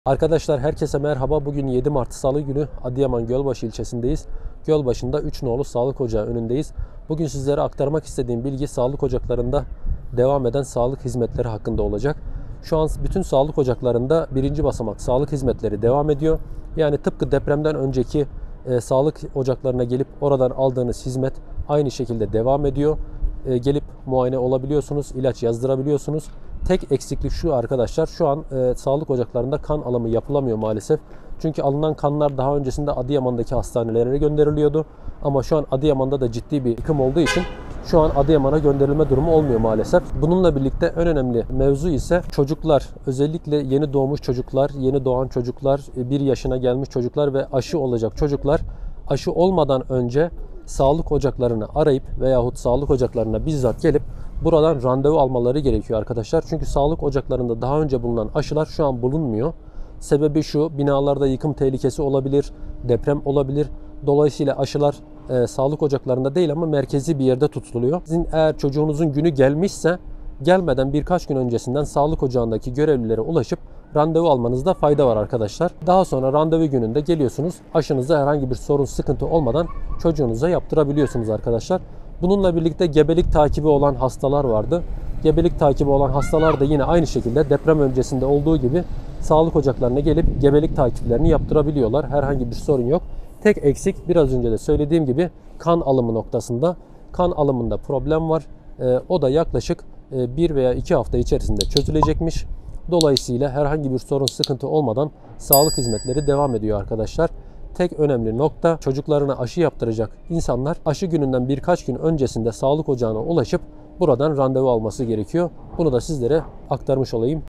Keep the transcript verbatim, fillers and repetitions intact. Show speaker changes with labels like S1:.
S1: Arkadaşlar herkese merhaba. Bugün yedi Mart Salı günü Adıyaman Gölbaşı ilçesindeyiz. Gölbaşı'nda üç nolu sağlık ocağı önündeyiz. Bugün sizlere aktarmak istediğim bilgi sağlık ocaklarında devam eden sağlık hizmetleri hakkında olacak. Şu an bütün sağlık ocaklarında birinci basamak sağlık hizmetleri devam ediyor. Yani tıpkı depremden önceki e, sağlık ocaklarına gelip oradan aldığınız hizmet aynı şekilde devam ediyor. E, gelip muayene olabiliyorsunuz, ilaç yazdırabiliyorsunuz. Tek eksiklik şu arkadaşlar, şu an e, sağlık ocaklarında kan alımı yapılamıyor maalesef. Çünkü alınan kanlar daha öncesinde Adıyaman'daki hastanelere gönderiliyordu. Ama şu an Adıyaman'da da ciddi bir yıkım olduğu için şu an Adıyaman'a gönderilme durumu olmuyor maalesef. Bununla birlikte en önemli mevzu ise çocuklar. Özellikle yeni doğmuş çocuklar, yeni doğan çocuklar, bir yaşına gelmiş çocuklar ve aşı olacak çocuklar aşı olmadan önce sağlık ocaklarını arayıp veyahut sağlık ocaklarına bizzat gelip buradan randevu almaları gerekiyor arkadaşlar. Çünkü sağlık ocaklarında daha önce bulunan aşılar şu an bulunmuyor. Sebebi şu: binalarda yıkım tehlikesi olabilir, deprem olabilir. Dolayısıyla aşılar e, sağlık ocaklarında değil ama merkezi bir yerde tutuluyor. Sizin eğer çocuğunuzun günü gelmişse gelmeden birkaç gün öncesinden sağlık ocağındaki görevlilere ulaşıp randevu almanızda fayda var arkadaşlar. Daha sonra randevu gününde geliyorsunuz. Aşınızda herhangi bir sorun, sıkıntı olmadan çocuğunuza yaptırabiliyorsunuz arkadaşlar. Bununla birlikte gebelik takibi olan hastalar vardı. Gebelik takibi olan hastalar da yine aynı şekilde deprem öncesinde olduğu gibi sağlık ocaklarına gelip gebelik takiplerini yaptırabiliyorlar. Herhangi bir sorun yok. Tek eksik biraz önce de söylediğim gibi kan alımı noktasında. Kan alımında problem var. Ee, o da yaklaşık bir veya iki hafta içerisinde çözülecekmiş. Dolayısıyla herhangi bir sorun, sıkıntı olmadan sağlık hizmetleri devam ediyor arkadaşlar. Tek önemli nokta, çocuklarına aşı yaptıracak insanlar aşı gününden birkaç gün öncesinde sağlık ocağına ulaşıp buradan randevu alması gerekiyor. Bunu da sizlere aktarmış olayım.